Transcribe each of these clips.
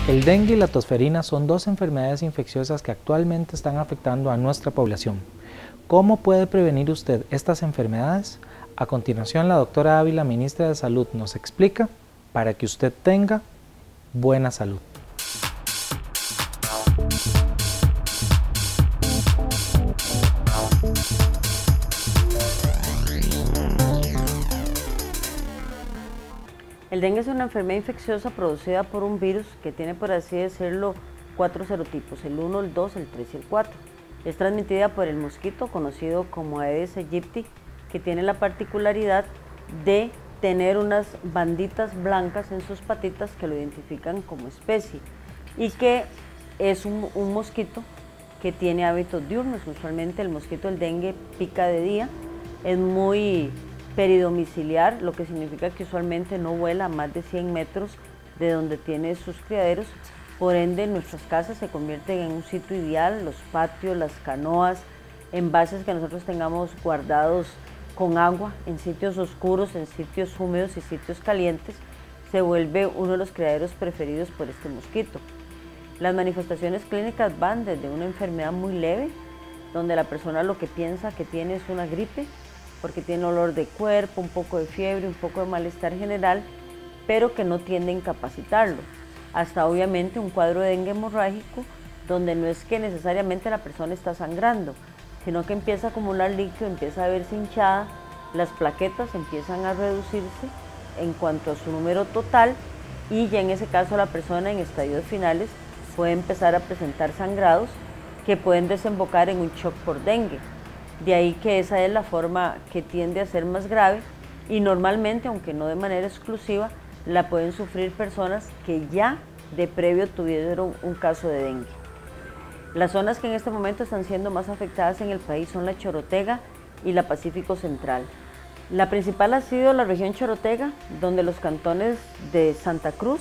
El dengue y la tosferina son dos enfermedades infecciosas que actualmente están afectando a nuestra población. ¿Cómo puede prevenir usted estas enfermedades? A continuación, la doctora Ávila, ministra de Salud, nos explica para que usted tenga buena salud. El dengue es una enfermedad infecciosa producida por un virus que tiene, por así decirlo, 4 serotipos, el 1, el 2, el 3 y el 4. Es transmitida por el mosquito conocido como Aedes aegypti, que tiene la particularidad de tener unas banditas blancas en sus patitas que lo identifican como especie y que es un mosquito que tiene hábitos diurnos. Usualmente el mosquito del dengue pica de día, es muy peridomiciliar, lo que significa que usualmente no vuela a más de 100 metros de donde tiene sus criaderos. Por ende, nuestras casas se convierten en un sitio ideal, los patios, las canoas, envases que nosotros tengamos guardados con agua, en sitios oscuros, en sitios húmedos y sitios calientes, se vuelve uno de los criaderos preferidos por este mosquito. Las manifestaciones clínicas van desde una enfermedad muy leve, donde la persona lo que piensa que tiene es una gripe, porque tiene olor de cuerpo, un poco de fiebre, un poco de malestar general, pero que no tiende a incapacitarlo, hasta obviamente un cuadro de dengue hemorrágico, donde no es que necesariamente la persona está sangrando, sino que empieza a acumular líquido, empieza a verse hinchada, las plaquetas empiezan a reducirse en cuanto a su número total, y ya en ese caso la persona en estadios finales puede empezar a presentar sangrados que pueden desembocar en un shock por dengue. De ahí que esa es la forma que tiende a ser más grave, y normalmente, aunque no de manera exclusiva, la pueden sufrir personas que ya de previo tuvieron un caso de dengue. Las zonas que en este momento están siendo más afectadas en el país son la Chorotega y la Pacífico Central. La principal ha sido la región Chorotega, donde los cantones de Santa Cruz,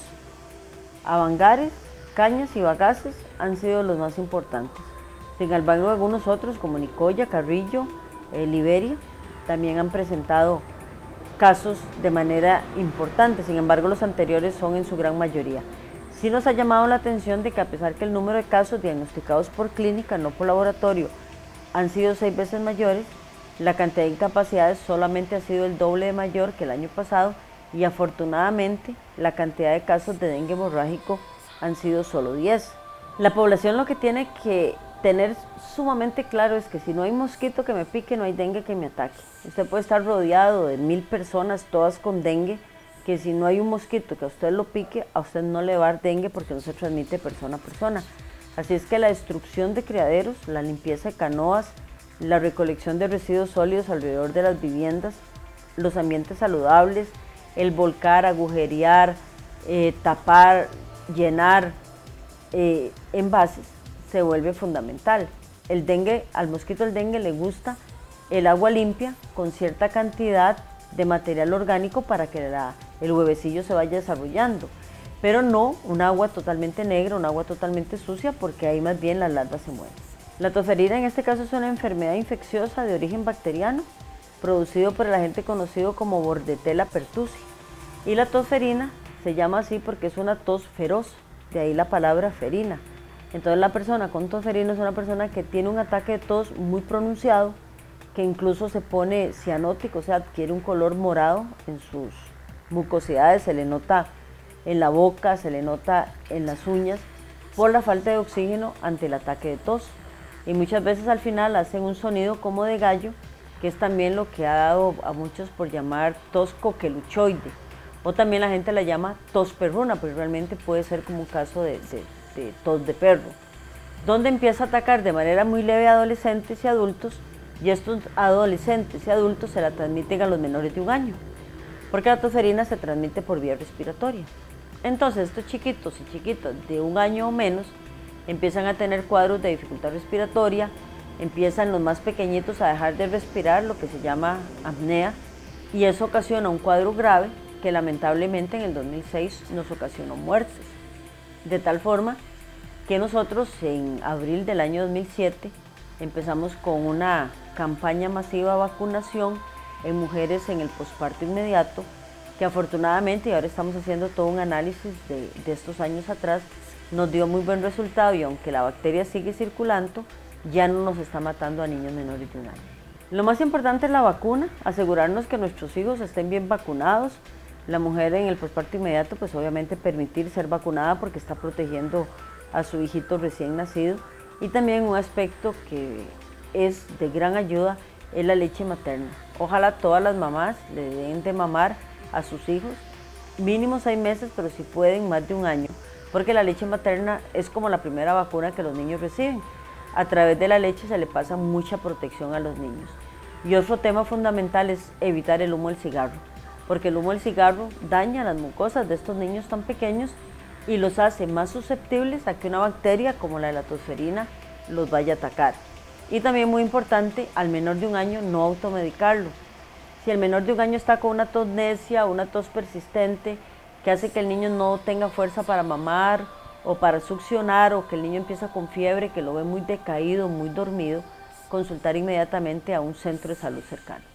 Avangares, Cañas y Bagaces han sido los más importantes. Sin embargo, algunos otros como Nicoya, Carrillo, Liberia, también han presentado casos de manera importante. Sin embargo, los anteriores son en su gran mayoría. Sí nos ha llamado la atención de que, a pesar que el número de casos diagnosticados por clínica, no por laboratorio, han sido 6 veces mayores, la cantidad de incapacidades solamente ha sido el doble de mayor que el año pasado, y afortunadamente la cantidad de casos de dengue hemorrágico han sido solo 10. La población lo que tiene que tener sumamente claro es que si no hay mosquito que me pique, no hay dengue que me ataque. Usted puede estar rodeado de 1000 personas, todas con dengue, que si no hay un mosquito que a usted lo pique, a usted no le va a dar dengue porque no se transmite persona a persona. Así es que la destrucción de criaderos, la limpieza de canoas, la recolección de residuos sólidos alrededor de las viviendas, los ambientes saludables, el volcar, agujerear, tapar, llenar envases, se vuelve fundamental. El dengue, al mosquito del dengue le gusta el agua limpia con cierta cantidad de material orgánico para que el huevecillo se vaya desarrollando, pero no un agua totalmente negra, un agua totalmente sucia, porque ahí más bien las larvas se mueren. La tosferina en este caso es una enfermedad infecciosa de origen bacteriano producido por el agente conocido como Bordetella pertussis, y la tosferina se llama así porque es una tos feroz, de ahí la palabra ferina. Entonces la persona con tosferina es una persona que tiene un ataque de tos muy pronunciado, que incluso se pone cianótico, o sea, adquiere un color morado en sus mucosidades, se le nota en la boca, se le nota en las uñas, por la falta de oxígeno ante el ataque de tos. Y muchas veces al final hacen un sonido como de gallo, que es también lo que ha dado a muchos por llamar tos coqueluchoide, o también la gente la llama tos perruna, pero realmente puede ser como un caso de tos de perro, donde empieza a atacar de manera muy leve a adolescentes y adultos, y estos adolescentes y adultos se la transmiten a los menores de 1 año, porque la tosferina se transmite por vía respiratoria. Entonces estos chiquitos y chiquitas de 1 año o menos empiezan a tener cuadros de dificultad respiratoria, empiezan los más pequeñitos a dejar de respirar, lo que se llama apnea, y eso ocasiona un cuadro grave que lamentablemente en el 2006 nos ocasionó muertes. De tal forma que nosotros en abril del año 2007 empezamos con una campaña masiva de vacunación en mujeres en el posparto inmediato, que afortunadamente, y ahora estamos haciendo todo un análisis de estos años atrás, nos dio muy buen resultado y aunque la bacteria sigue circulando, ya no nos está matando a niños menores de 1 año. Lo más importante es la vacuna, asegurarnos que nuestros hijos estén bien vacunados. La mujer en el posparto inmediato, pues obviamente permitir ser vacunada porque está protegiendo a su hijito recién nacido. Y también un aspecto que es de gran ayuda es la leche materna. Ojalá todas las mamás le den de mamar a sus hijos, mínimo 6 meses, pero si pueden más de 1 año, porque la leche materna es como la primera vacuna que los niños reciben. A través de la leche se le pasa mucha protección a los niños. Y otro tema fundamental es evitar el humo del cigarro, porque el humo del cigarro daña las mucosas de estos niños tan pequeños y los hace más susceptibles a que una bacteria como la leptospirina los vaya a atacar. Y también muy importante, al menor de 1 año no automedicarlo. Si el menor de 1 año está con una tos necia o una tos persistente que hace que el niño no tenga fuerza para mamar o para succionar, o que el niño empieza con fiebre, que lo ve muy decaído, muy dormido, consultar inmediatamente a un centro de salud cercano.